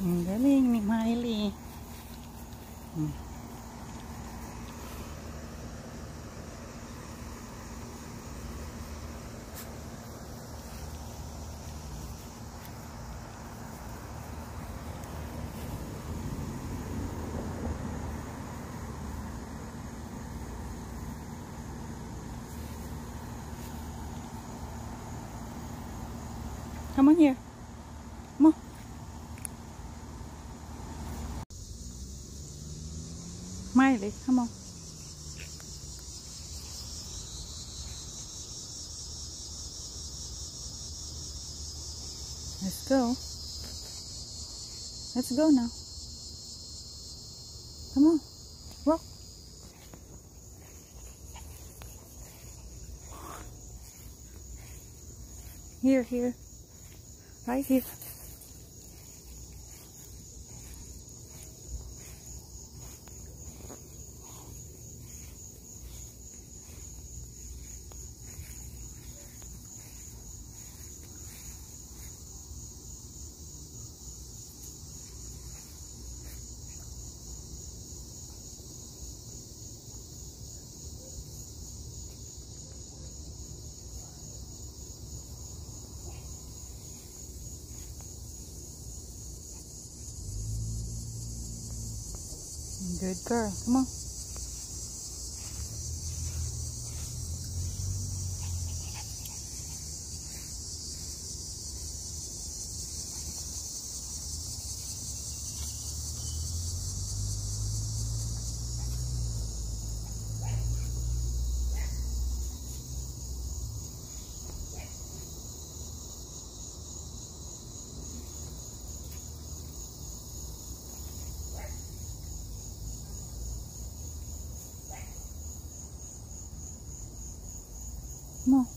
Ang galing ni Miley. Come on here. Come on. Miley, come on. Let's go. Let's go now. Come on. Walk. Here. Right here. Good girl. Come on. Come on.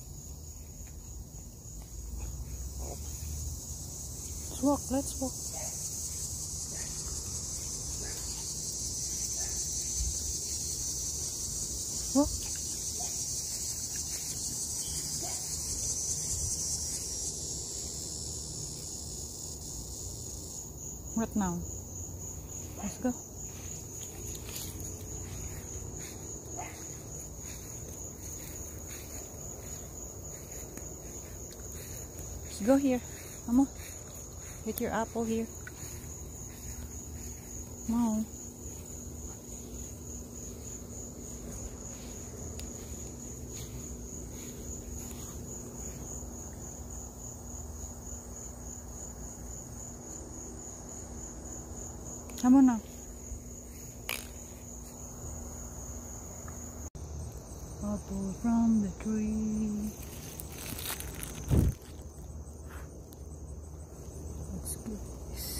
Let's walk. Walk. What now? Let's go. Let's go here. Come on. Get your apple here. Come on. Come on now. Apple from the tree. Let's do this.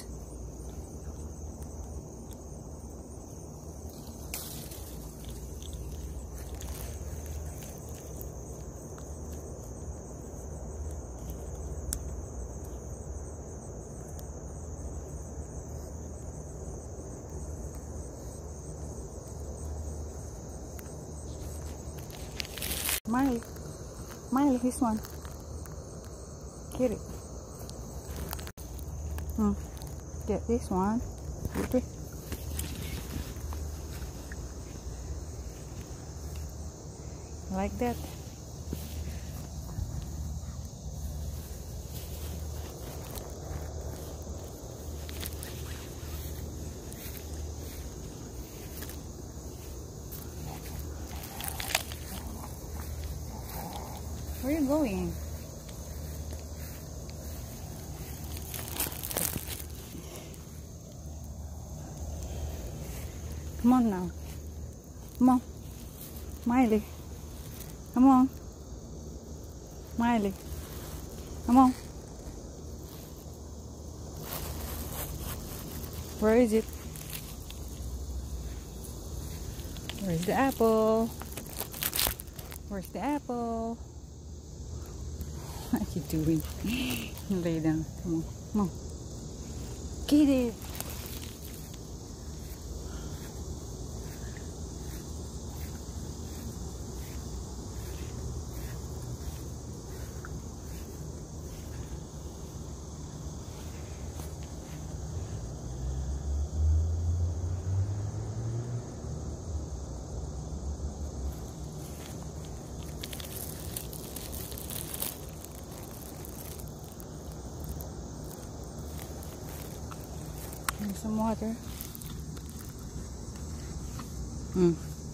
Miley, this one. Get it. Get this one. Okay. Like that. Where are you going? Come on now. Come on. Miley. Come on. Miley. Come on. Where is it? Where's the apple? Where's the apple? What are you doing? Lay down. Come on. Come on. Get it. Drink some water. Mm.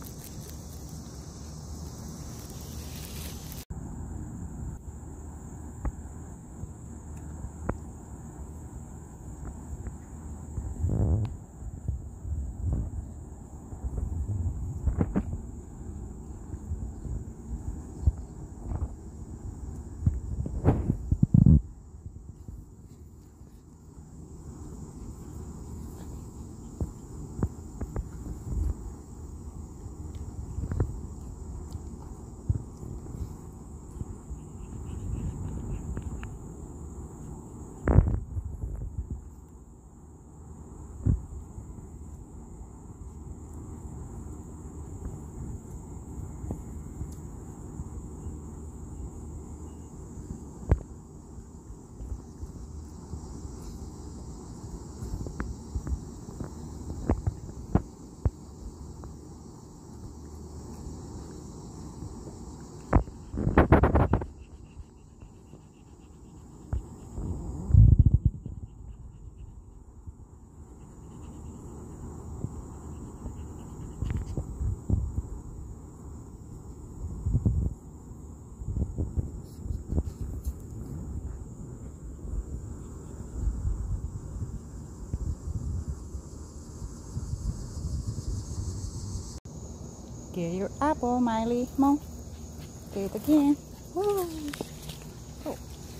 Get your apple, Miley. Come on. Get it again. Woo. Oh.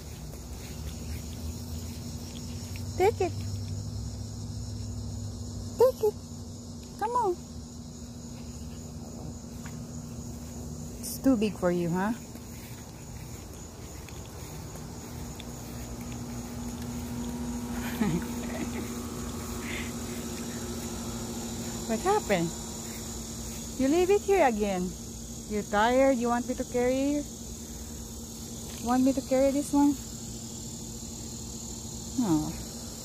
Take it. Take it. Come on. It's too big for you, huh? What happened? You leave it here again. You're tired? You want me to carry you? Want me to carry this one? Oh.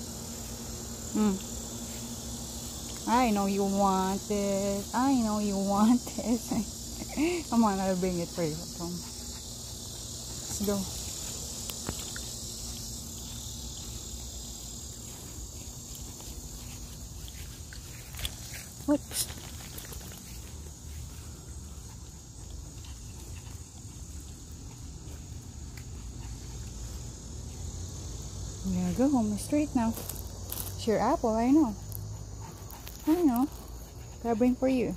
I know you want it. I know you want it. Come on, I'll bring it for you. Come. Let's go. Oops. We're gonna go home straight now. It's your apple, I know. I know. Gotta bring for you.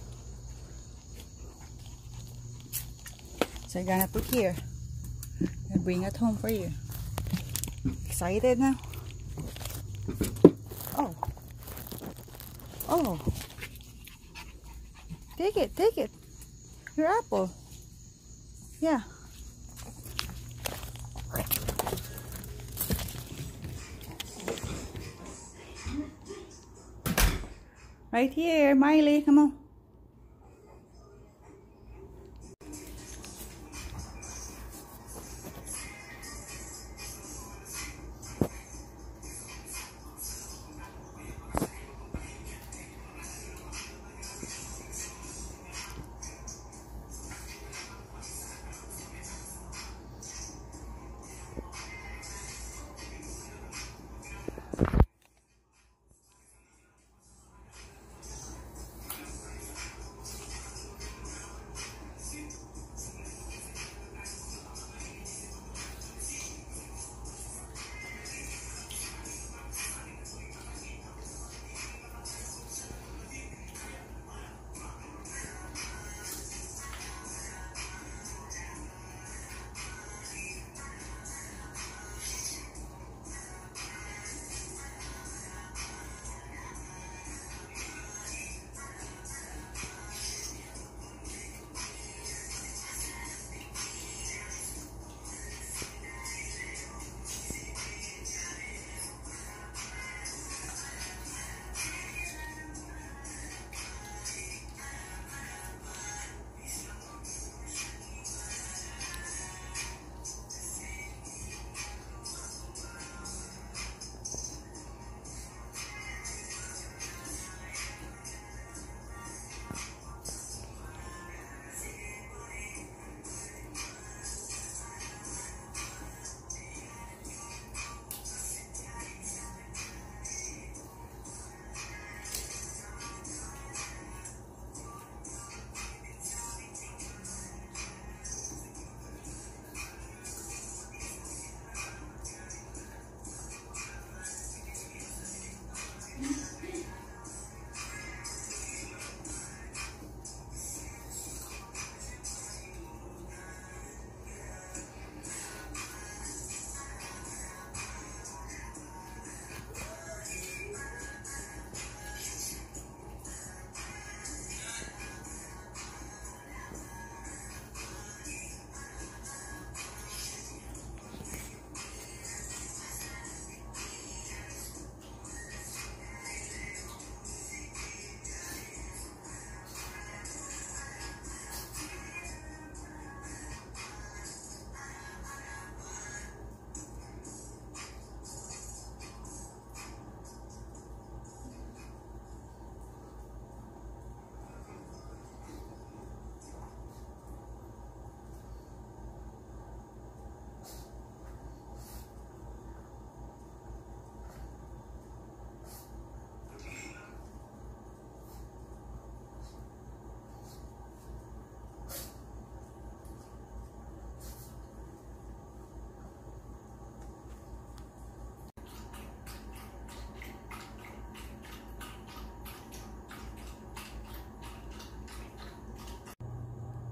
So I'm gonna put here and bring it home for you. Excited now? Oh. Oh. Take it, take it. Your apple. Yeah. Right here, Miley, come on.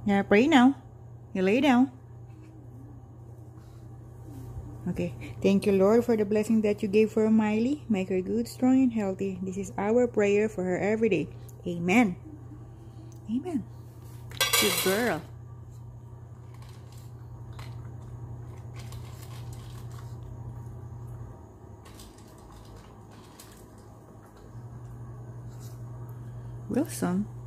Yeah, pray now. You lay down. Okay. Thank you, Lord, for the blessing that you gave for Miley. Make her good, strong, and healthy. This is our prayer for her every day. Amen. Amen. Good girl. Wilson.